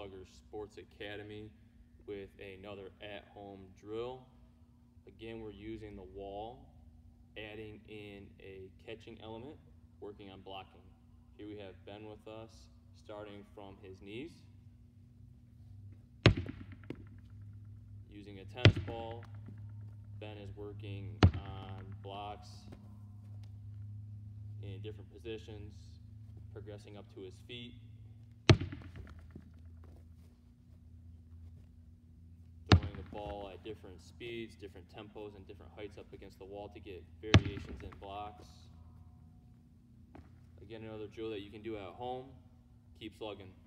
Sluggers Sports Academy with another at-home drill. Again, we're using the wall, adding in a catching element, working on blocking. Here we have Ben with us, starting from his knees. Using a tennis ball, Ben is working on blocks in different positions, progressing up to his feet. Throwing the ball at different speeds, different tempos, and different heights up against the wall to get variations in blocks. Again, another drill that you can do at home. Keep slugging.